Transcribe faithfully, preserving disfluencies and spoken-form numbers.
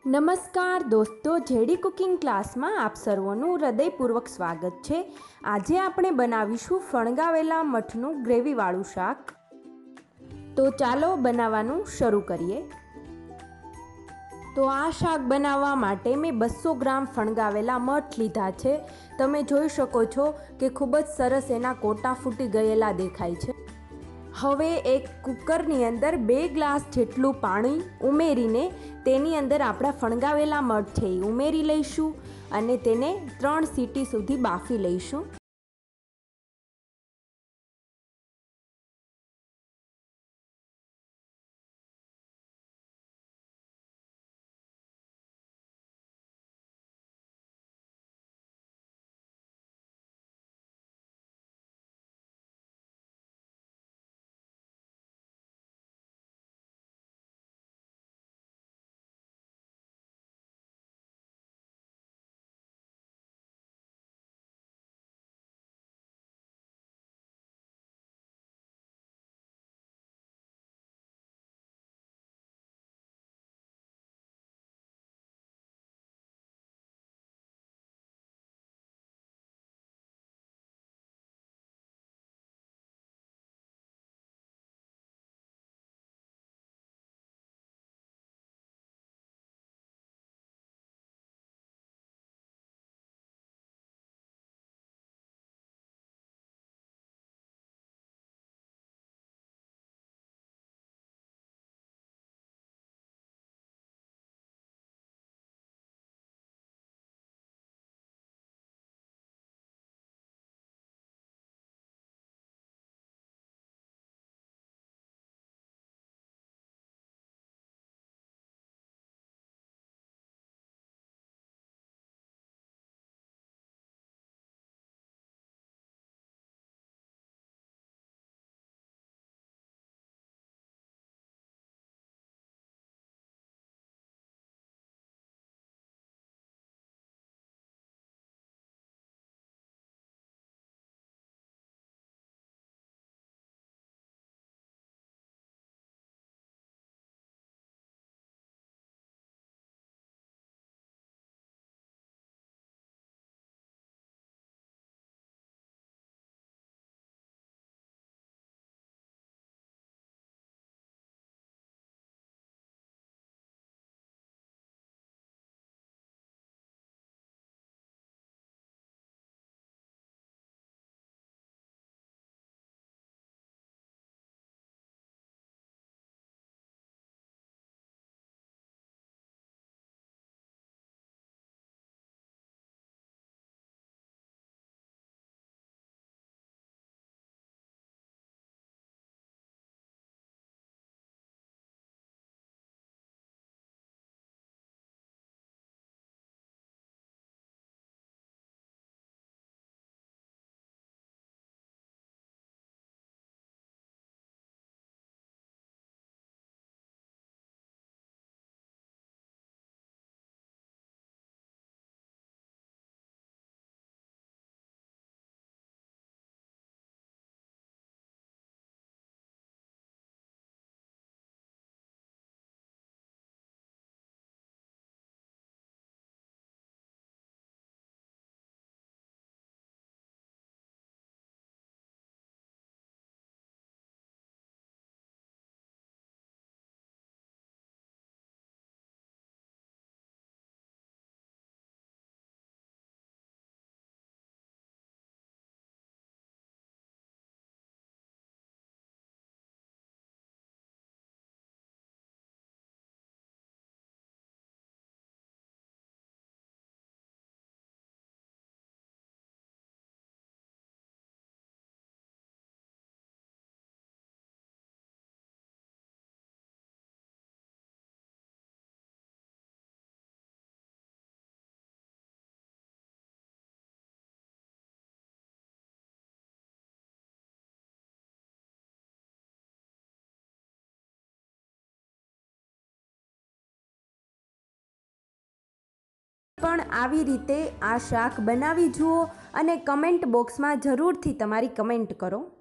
નમસ્કાર દોસ્તો, JD cooking ક્લાસમાં આપ સર્વનું હૃદયપૂર્વક સ્વાગત છે। આજે આપણે બનાવીશું ફણગાવેલા મઠનું ગ્રેવીવાળું શાક। તો ચાલો બનાવવાનું શરૂ કરીએ। તો આ શાક બનાવવા માટે મેં બસો ગ્રામ ફણગાવેલા મઠ લીધા છે। તમે જોઈ શકો છો કે ખૂબ જ સરસ એના કોટા ફૂટી ગયેલા દેખાય છે। હવે એક કુકરની અંદર બે ગ્લાસ જેટલું પાણી ઉમેરીને તેની અંદર આપણા ફણગાવેલા મઠ છે એ ઉમેરી લઈશું અને તેને ત્રણ સીટી સુધી બાફી લઈશું। પણ આવી રીતે આ શાક બનાવી જુઓ અને કમેન્ટ બોક્સમાં જરૂરથી તમારી કમેન્ટ કરો।